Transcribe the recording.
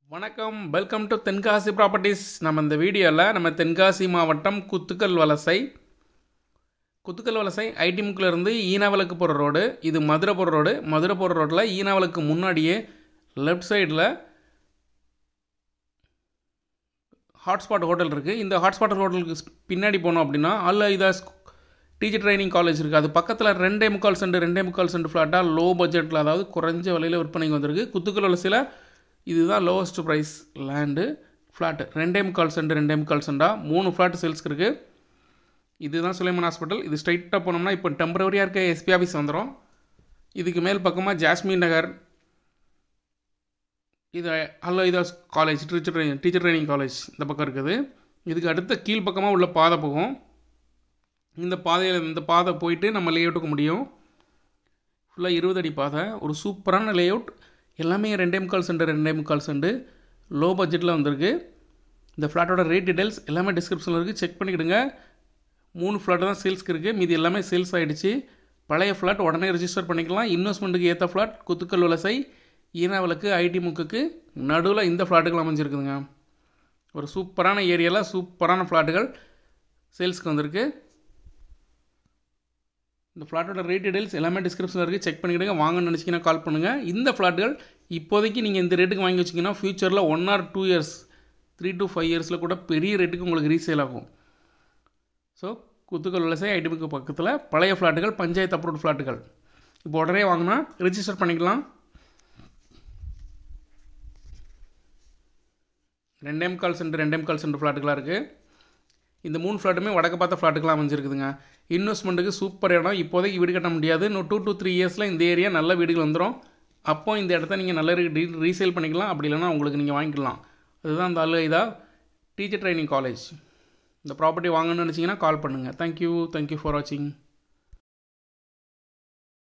வணக்கம், welcome to Tenkasi properties. நம்ம இந்த வீடியோவில் நம்ம தென்காசி மாவட்டம் குத்துக்கல் வலசை ஐடி முக்கிலிருந்து ஈனாவலுக்கு போகிற ரோடு. இது மதுரை போகிற ரோட்டில் ஈனாவலுக்கு முன்னாடியே லெஃப்ட் சைடில் ஹாட்ஸ்பாட் ஹோட்டல் இருக்குது. இந்த ஹாட்ஸ்பாட் ஹோட்டலுக்கு பின்னாடி போனோம் அப்படின்னா அல்-ஐதாஸ் டீச்சர் ட்ரைனிங் காலேஜ் இருக்குது. அது பக்கத்தில் 2.25 சென்ட் ஃப்ளாட்டாக லோ பட்ஜெட்டில், அதாவது குறைஞ்ச விலையில் விற்பனைக்கு வந்திருக்கு. குத்துக்கல் வலசையில் இதுதான் லோவஸ்ட் ப்ரைஸ் லேண்டு ஃப்ளாட்டு. 2.25 சென்டாக 3 ஃப்ளாட்டு சேல்ஸ்க்கு இருக்குது. இதுதான் சுலைமான் ஹாஸ்பிட்டல். இது ஸ்ட்ரைட்டாக போனோம்னா இப்போ டெம்பரவரியாக இருக்க எஸ்பி ஆஃபீஸ் வந்துடும். இதுக்கு மேல் பக்கமாக ஜாஸ்மின் நகர், இது அல்-ஐதாஸ் காலேஜ் டீச்சர் ட்ரைனிங் காலேஜ் இந்த பக்கம் இருக்குது. இதுக்கு அடுத்த கீழ் பக்கமாக உள்ள பாதை போகும். இந்த பாதை போயிட்டு நம்ம லேஅவுட்டுக்கு முடியும். ஃபுல்லாக 20 அடி பாதை, ஒரு சூப்பரான லேஅவுட். எல்லாமே 2.25 சென்ட் லோ பட்ஜெட்டில் வந்திருக்கு. இந்த ஃப்ளாட்டோட ரேட் டீடைல்ஸ் எல்லாமே டிஸ்கிரிப்ஷனில் இருக்குது, செக் பண்ணிக்கிடுங்க. 3 ஃப்ளாட்டு தான் சேல்ஸ்க்கு இருக்குது, மீதி எல்லாமே சேல்ஸ் ஆகிடுச்சு. பழைய ஃப்ளாட் உடனே ரிஜிஸ்டர் பண்ணிக்கலாம். இன்வெஸ்ட்மெண்ட்டுக்கு ஏற்ற ஃப்ளாட் குத்துக்கல் வலசை ஈனாவலுக்கு ஐடி முக்குக்கு நடுவில் இந்த ஃப்ளாட்டுகள் அமைஞ்சிருக்குதுங்க. ஒரு சூப்பரான ஏரியாவில் சூப்பரான ஃப்ளாட்டுகள் சேல்ஸ்க்கு வந்திருக்கு. இந்த ஃப்ளாட்டோட ரேட் டீடைல்ஸ் எல்லாமே டிஸ்கிரிப்ஷனில் இருக்குது, செக் பண்ணிக்கிடுங்க. வாங்கன்னு நினச்சிங்கன்னா கால் பண்ணுங்கள். இந்த ஃப்ளாட்டுகள் இப்போதைக்கு நீங்கள் இந்த ரேட்டுக்கு வாங்கி வச்சிங்கன்னா ஃப்யூச்சரில் 1 or 2 years 3 to 5 yearsல கூட பெரிய ரேட்டுக்கு உங்களுக்கு ரீசேல் ஆகும். ஸோ குத்துக்கல் வலசை ஐடிமுக்கு பக்கத்தில் பழைய ஃப்ளாட்டுகள், பஞ்சாயத்து அப்ரூவ்ட் ஃப்ளாட்டுகள். இப்போ உடனே வாங்கினா ரிஜிஸ்டர் பண்ணிக்கலாம். 2.25 சென்ட் ஃப்ளாட்டுகளாக இருக்குது. இந்த 3 ஃப்ளாட்டுமே வடக்கு பார்த்த ஃப்ளாட்டுகளாக அமைஞ்சிருக்குதுங்க. இன்வெஸ்ட்மெண்ட்டுக்கு சூப்பர் இடம். இப்போதைக்கு வீடு கட்ட முடியாது, இன்னும் 2 to 3 yearsல இந்த ஏரியா நல்ல வீடுகள் வந்துடும். அப்போ இந்த இடத்த நீங்கள் நல்ல ரீசேல் பண்ணிக்கலாம். அப்படி இல்லைனா உங்களுக்கு நீங்கள் வாங்கிக்கலாம். அதுதான் அந்த அல்-ஐதாஸ் டீச்சர் ட்ரைனிங் காலேஜ். இந்த ப்ராப்பர்ட்டி வாங்கணும்னு நினச்சிங்கன்னா கால் பண்ணுங்கள். தேங்க்யூ ஃபார் வாட்சிங்.